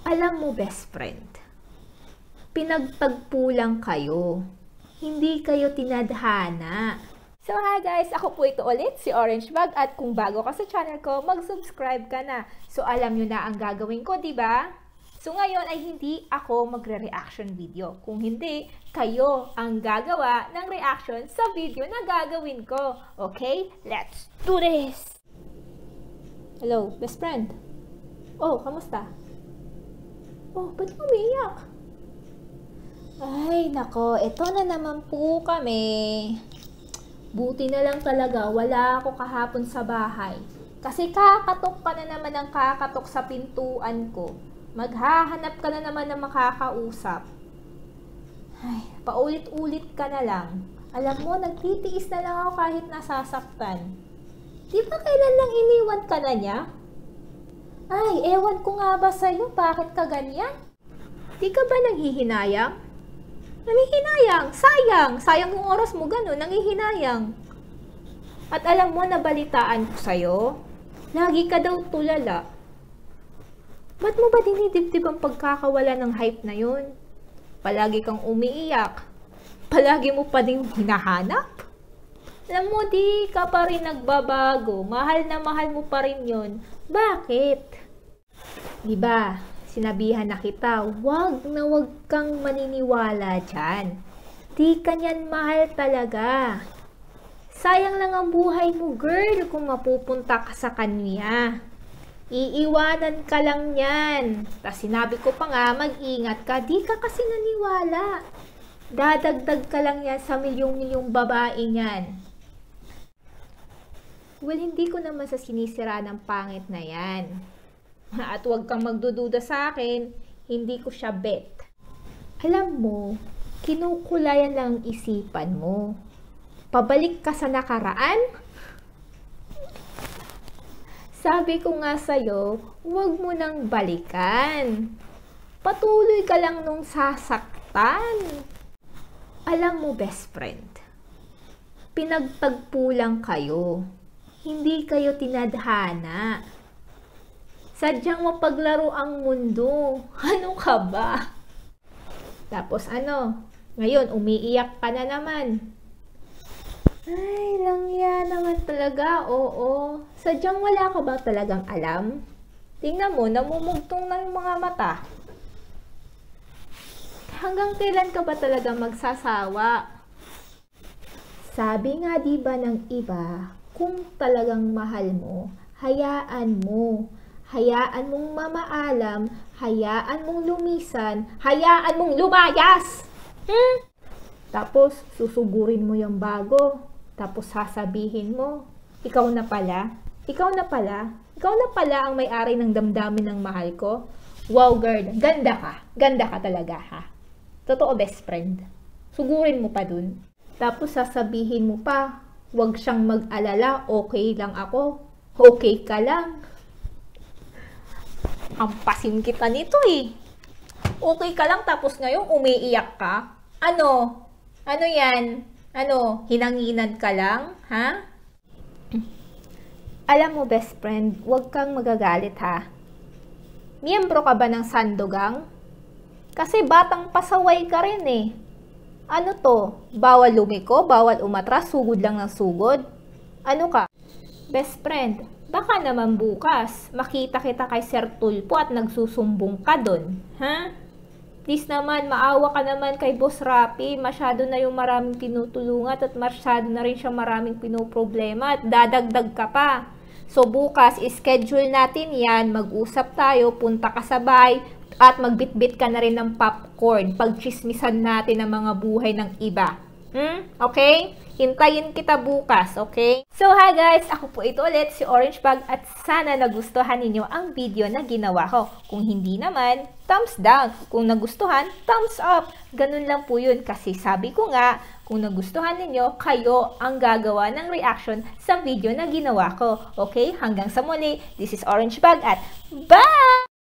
Alam mo, best friend, pinagtagpo lang kayo. Hindi kayo tinadhana. So hi guys, ako po ito ulit, si Orange Bag, at kung bago ka sa channel ko, mag-subscribe ka na. So alam nyo na ang gagawin ko, di ba? So ngayon ay hindi ako magre-reaction video. Kung hindi, kayo ang gagawa ng reaction sa video na gagawin ko. Okay? Let's do this! Hello, best friend? Oh, kamusta? Oh, ba't umiiyak? Ay, nako, ito na naman po kami. Buti na lang talaga, wala ako kahapon sa bahay. Kasi kakatok ka na naman ng kakatok sa pintuan ko. Maghahanap ka na naman ng makakausap. Ay, paulit-ulit ka na lang. Alam mo, nagtitiis na lang ako kahit nasasaktan. Di ba kailan lang iniwan ka na niya? Ay, ewan ko nga ba sa'yo, bakit ka ganyan? Di ka ba nanghihinayang? Nanghihinayang, sayang yung oras mo gano'n, nanghihinayang. At alam mo, nabalitaan ko sa'yo, lagi ka daw tulala. Ba't mo ba dinidibdib ang pagkakawala ng hype na yun? Palagi kang umiiyak, palagi mo pa ding hinahanap? Alam mo, di ka pa rin nagbabago, mahal na mahal mo pa rin yun. Bakit? Diba, sinabihan na kita, wag na wag kang maniniwala dyan. Di ka niyan mahal talaga. Sayang lang ang buhay mo, girl, kung mapupunta ka sa kanya. Iiwanan ka lang yan. Tas sinabi ko pa nga, mag-ingat ka, di ka kasi naniwala. Dadagdag ka lang yan sa milyong-milyong babae niyan. Well, hindi ko naman sa sinisira ng pangit na yan. At huwag kang magdududa sa akin, hindi ko siya bet. Alam mo, kinukulayan lang ang isipan mo. Pabalik ka sa nakaraan? Sabi ko nga sa'yo, huwag mo nang balikan. Patuloy ka lang nung sasaktan. Alam mo, best friend, pinagtagpo lang kayo. Hindi kayo tinadhana. Sadyang mapaglaro ang mundo. Ano ka ba? Tapos ano? Ngayon, umiiyak ka na naman. Ay, langya naman talaga. Oo. Sadyang wala ka ba talagang alam? Tingnan mo, namumugtong na yung mga mata. Hanggang kailan ka ba talaga magsasawa? Sabi nga diba ng iba, kung talagang mahal mo, hayaan mo. Hayaan mong mamaalam, hayaan mong lumisan, hayaan mong lumayas! Tapos, susugurin mo yung bago. Tapos, sasabihin mo, ikaw na pala ang may-ari ng damdamin ng mahal ko. Wow, girl, ganda ka talaga, ha? Totoo, best friend. Sugurin mo pa dun. Tapos, sasabihin mo pa, huwag siyang mag-alala, okay lang ako. Okay ka lang. Ampasin kita nito eh. Okay ka lang tapos ngayon umiiyak ka? Ano? Ano yan? Ano? Hinanginan ka lang? Ha? Alam mo, best friend, huwag kang magagalit ha. Miyembro ka ba ng Sandogang? Kasi batang pasaway ka rin eh. Ano to? Bawal lumiko, bawal umatras, sugod lang ng sugod? Ano ka? Best friend, baka naman bukas, makita kita kay Sir Tulpo at nagsusumbong ka dun. Ha? Please naman, maawa ka naman kay Boss Rapi. Masyado na yung maraming tinutulungan at masyado na rin siya maraming pinoproblema at dadagdag ka pa. So bukas, schedule natin yan, mag-usap tayo, punta ka sa bahay, at magbitbit ka na rin ng popcorn. Pagchismisan natin ang mga buhay ng iba. Okay? Hintayin kita bukas, okay? So hi guys, ako po ito ulit, si Orange Bag, at sana nagustuhan ninyo ang video na ginawa ko. Kung hindi naman, thumbs down. Kung nagustuhan, thumbs up. Ganun lang po yun kasi sabi ko nga, kung nagustuhan ninyo, kayo ang gagawa ng reaction sa video na ginawa ko. Okay? Hanggang sa muli, this is Orange Bag at bye!